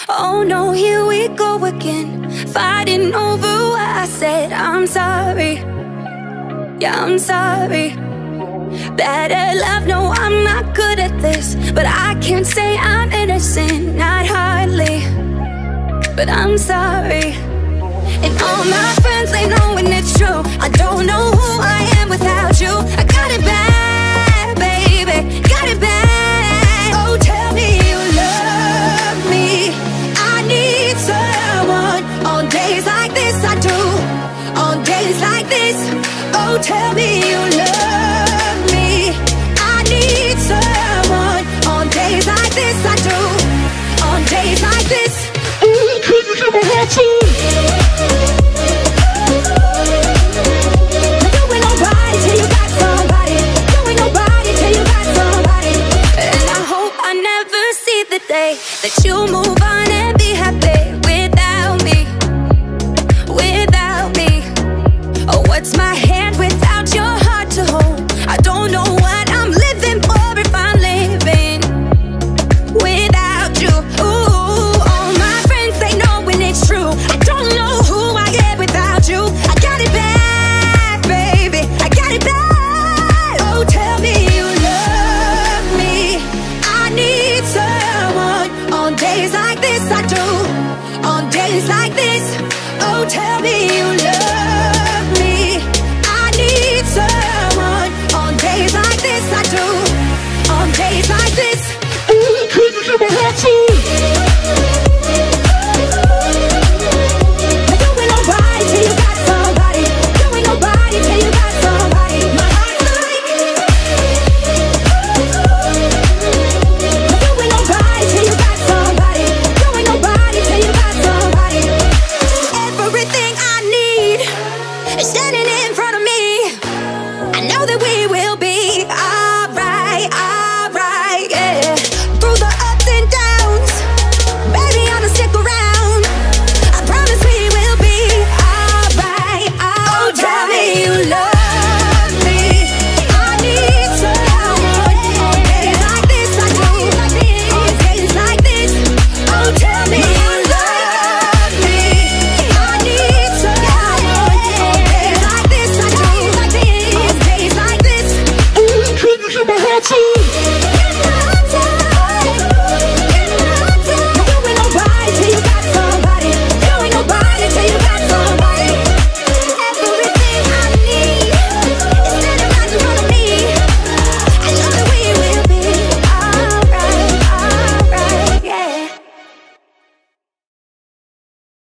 Oh no, here we go again, fighting over what I said. I'm sorry, yeah, I'm sorry. Bad at love, no, I'm not good at this, but I can't say I'm innocent, not hardly. But I'm sorry. And all my friends, they know when it's true. I don't know who I am without you. I got it bad, baby, got it bad. Oh, tell me you love me. I need someone. On days like this I do. On days like this. Oh, tell me you love me. I need someone. On days like this I do. On days like this. Can you give me a heart too? That you move on and be happy without me, without me. Oh, what's my hand without your heart to hold? I don't know what I'm living for if I'm living without you. Ooh, all my friends, they know when it's true. I don't know who I am without you. I got it bad, baby, I got it bad. Oh, tell me you love me. I need someone. On days like this I do. On days like this. Oh, tell me you love me. I need someone. On days like this I do. On days like this. Ooh, can you give me a heart too?